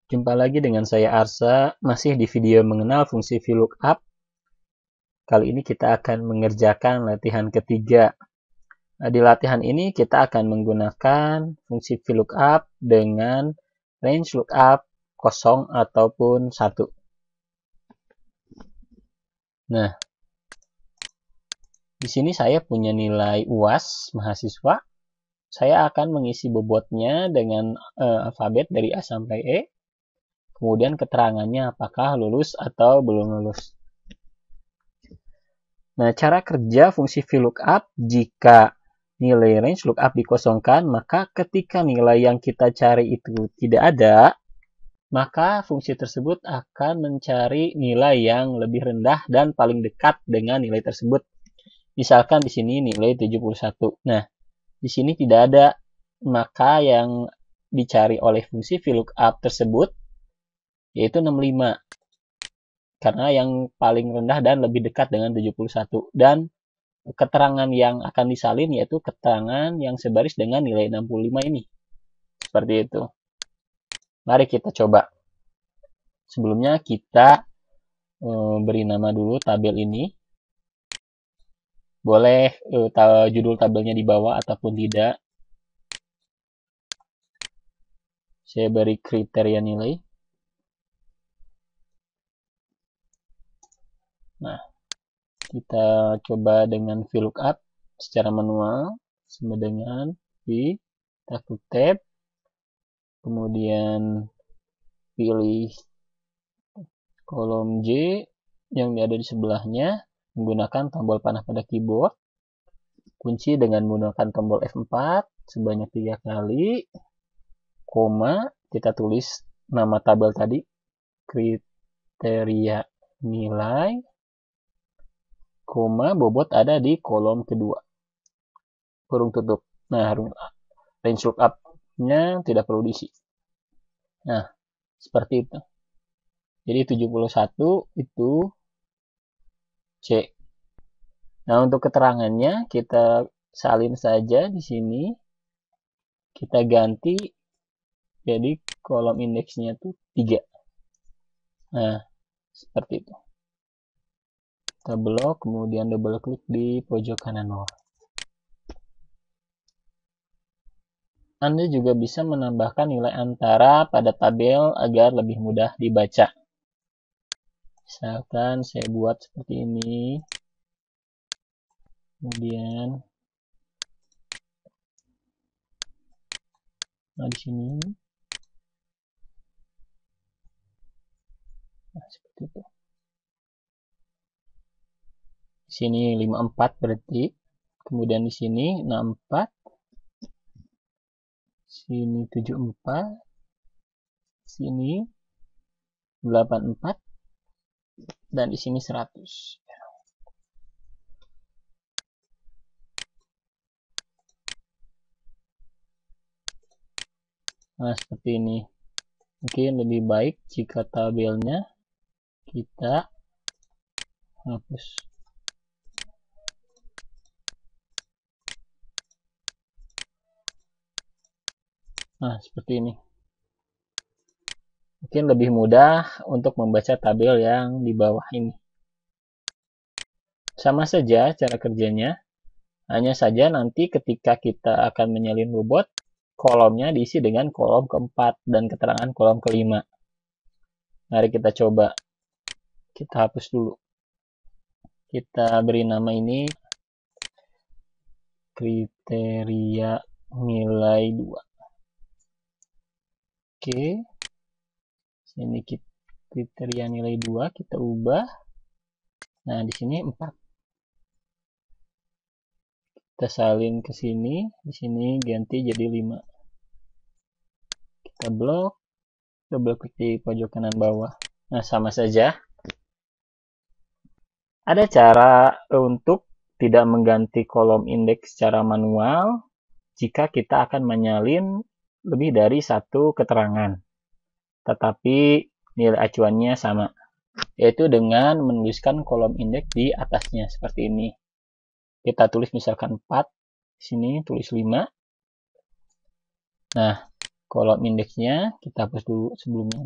Jumpa lagi dengan saya Arsa, masih di video mengenal fungsi VLOOKUP. Kali ini kita akan mengerjakan latihan ketiga. Di latihan ini kita akan menggunakan fungsi VLOOKUP dengan range lookup 0 ataupun 1. Nah, di sini saya punya nilai UAS mahasiswa. Saya akan mengisi bobotnya dengan alfabet dari A sampai E. Kemudian keterangannya apakah lulus atau belum lulus. Nah, cara kerja fungsi VLOOKUP, jika nilai range lookup dikosongkan, maka ketika nilai yang kita cari itu tidak ada, maka fungsi tersebut akan mencari nilai yang lebih rendah dan paling dekat dengan nilai tersebut. Misalkan di sini nilai 71. Nah, di sini tidak ada, maka yang dicari oleh fungsi VLOOKUP tersebut yaitu 65. Karena yang paling rendah dan lebih dekat dengan 71. Dan keterangan yang akan disalin yaitu keterangan yang sebaris dengan nilai 65 ini. Seperti itu. Mari kita coba. Sebelumnya kita beri nama dulu tabel ini. Boleh judul tabelnya di bawah ataupun tidak. Saya beri kriteria nilai. Nah, kita coba dengan VLOOKUP secara manual sama dengan V, kita klik tab, kemudian pilih kolom J yang ada di sebelahnya menggunakan tombol panah pada keyboard, kunci dengan menggunakan tombol F4 sebanyak 3 kali, koma, kita tulis nama tabel tadi, kriteria nilai, koma, bobot ada di kolom kedua, kurung tutup. Nah, range lookup-nya tidak perlu diisi. Nah, seperti itu. Jadi 71 itu C. Nah, untuk keterangannya kita salin saja di sini. Kita ganti jadi kolom indeksnya itu 3. Nah, seperti itu. Kita blok, kemudian double klik di pojok kanan bawah. Anda juga bisa menambahkan nilai antara pada tabel agar lebih mudah dibaca. Misalkan saya buat seperti ini. Kemudian di sini. Nah, seperti itu. Di sini 54 berarti. Kemudian di sini 64. Sini 74. Sini 84. Dan di sini 100. Nah, seperti ini. Mungkin lebih baik jika tabelnya kita hapus. Nah, seperti ini. Mungkin lebih mudah untuk membaca tabel yang di bawah ini. Sama saja cara kerjanya. Hanya saja nanti ketika kita akan menyalin bobot, kolomnya diisi dengan kolom keempat dan keterangan kolom kelima. Mari kita coba. Kita hapus dulu. Kita beri nama ini kriteria nilai 2. Oke. Sini kriteria nilai 2 kita ubah. Nah, di sini 4. Kita salin ke sini, di sini ganti jadi 5. Kita blok, double klik di pojok kanan bawah. Nah, sama saja. Ada cara untuk tidak mengganti kolom indeks secara manual jika kita akan menyalin lebih dari satu keterangan. Tetapi nilai acuannya sama, yaitu dengan menuliskan kolom indeks di atasnya seperti ini. Kita tulis misalkan 4, di sini tulis 5. Nah, kolom indeksnya kita hapus dulu sebelumnya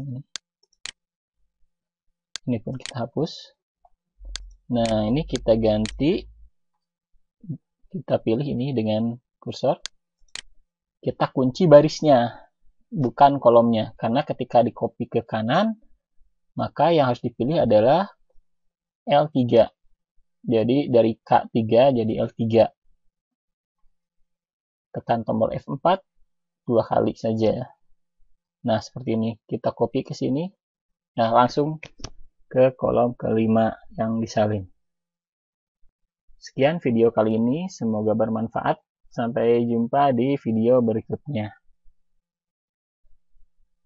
ini pun kita hapus. Nah, ini kita ganti, kita pilih ini dengan kursor, kita kunci barisnya, bukan kolomnya, karena ketika di copy ke kanan, maka yang harus dipilih adalah L3. Jadi dari K3 jadi L3. Tekan tombol F4 2 kali saja. Nah, seperti ini. Kita copy ke sini. Nah, langsung ke kolom kelima yang disalin. Sekian video kali ini. Semoga bermanfaat. Sampai jumpa di video berikutnya.